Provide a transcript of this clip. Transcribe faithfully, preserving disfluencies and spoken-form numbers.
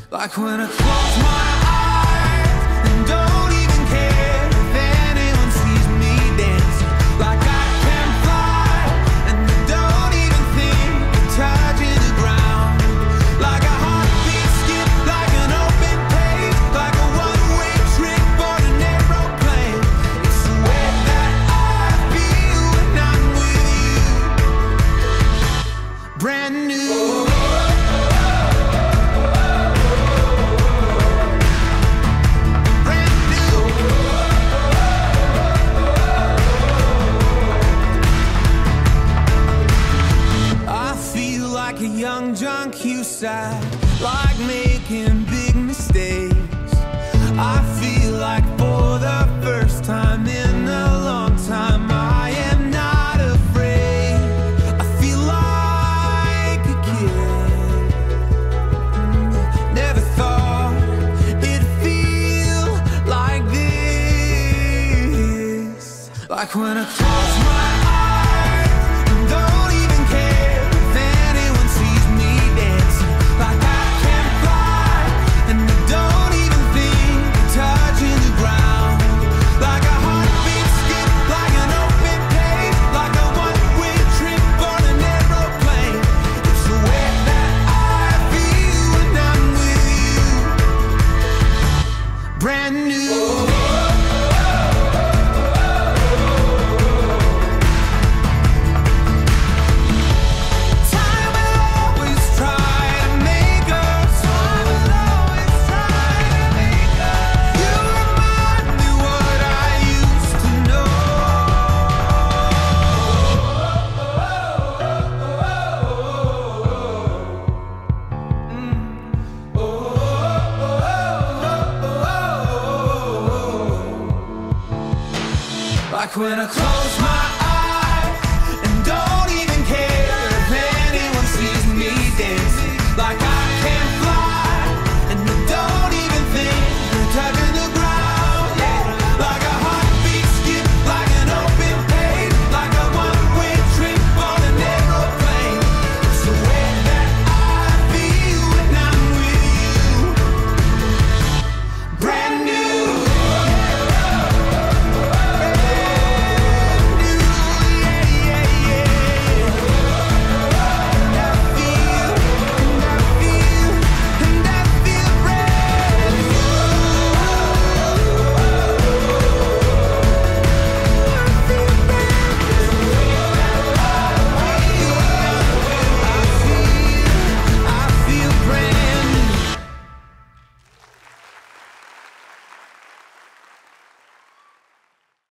Like when I close my eyes and don't even care if anyone sees me dancing. Like I can fly and I don't even think of touching the ground. Like a heartbeat skip, like an open page, like a one-way trip on an aeroplane. It's the way that I feel when I'm with you. Brand new. Like a young John Cusack, like making big mistakes. I feel like for the first time in a long time I am not afraid. I feel like a kid. Never thought it'd feel like this. Like when I close my eyes and don't even care. Like I can fly and I don't even think of touching the ground. Like a heartbeat skip, like an open page, like a one-way trip on an aeroplane. It's the way that I feel when I'm with you. Brand new. Like when I close my eyes and don't even care if anyone sees me dancing. Like I can't